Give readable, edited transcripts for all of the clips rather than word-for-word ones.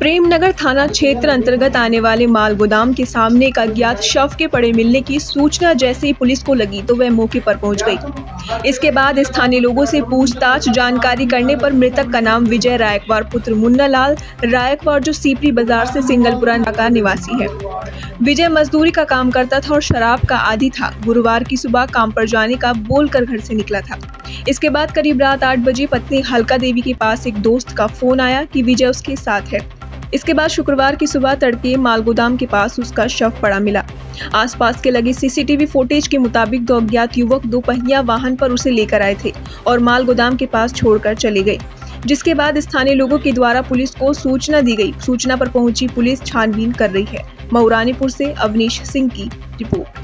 प्रेमनगर थाना क्षेत्र अंतर्गत आने वाले माल गोदाम के सामने एक अज्ञात शव के पड़े मिलने की सूचना जैसे ही पुलिस को लगी तो वह मौके पर पहुंच गई। इसके बाद स्थानीय लोगों से पूछताछ जानकारी करने पर मृतक का नाम विजय रायकवार पुत्र मुन्ना लाल रायकवार जो सीपरी बाजार से सिंगलपुरा का निवासी है। विजय मजदूरी का काम करता था और शराब का आदी था। गुरुवार की सुबह काम पर जाने का बोलकर घर से निकला था। इसके बाद करीब रात 8 बजे पत्नी हल्का देवी के पास एक दोस्त का फोन आया कि विजय उसके साथ है। इसके बाद शुक्रवार की सुबह तड़के माल गोदाम के पास उसका शव पड़ा मिला। आसपास के लगे सीसीटीवी फुटेज के मुताबिक दो अज्ञात युवक 2 पहिया वाहन पर उसे लेकर आए थे और माल गोदाम के पास छोड़कर चले गए, जिसके बाद स्थानीय लोगों के द्वारा पुलिस को सूचना दी गई। सूचना पर पहुंची पुलिस छानबीन कर रही है। मऊरानीपुर से अवनीश सिंह की रिपोर्ट।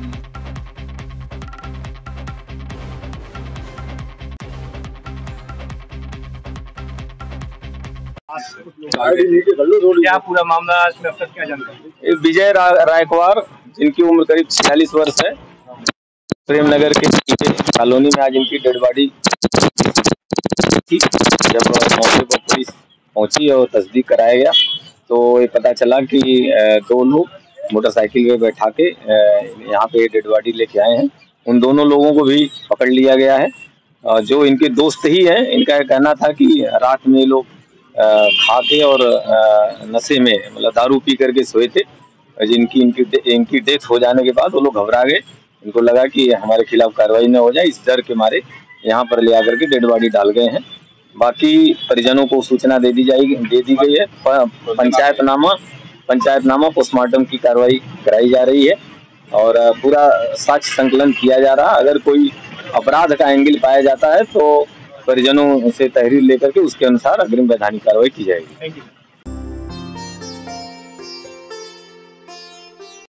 क्या पूरा मामला इसमें अब तक क्या जानकारी? विजय रायकवार जिनकी उम्र करीब 46 वर्ष है, प्रेमनगर के पीछे कॉलोनी में आज इनकी डेड बॉडी थी। जब मौके पर पुलिस पहुंची और तस्दीक कराया गया तो ये पता चला कि 2 लोग मोटरसाइकिल पे बैठा के यहाँ पे डेड बॉडी लेके आए हैं। उन दोनों लोगों को भी पकड़ लिया गया है, जो इनके दोस्त ही है। इनका कहना था कि रात में लोग खा के और नशे में मतलब दारू पी करके सोए थे, जिनकी इनकी डेथ हो जाने के बाद वो लोग घबरा गए। इनको लगा कि हमारे खिलाफ कार्रवाई न हो जाए, इस डर के मारे यहाँ पर ले आकर के डेड बॉडी डाल गए हैं। बाकी परिजनों को सूचना दे दी गई है। पंचायतनामा पोस्टमार्टम की कार्रवाई कराई जा रही है और पूरा साक्ष्य संकलन किया जा रहा है। अगर कोई अपराध का एंगल पाया जाता है तो परिजनों से तहरीर लेकर के उसके अनुसार अग्रिम वैधानिक कार्रवाई की जाएगी।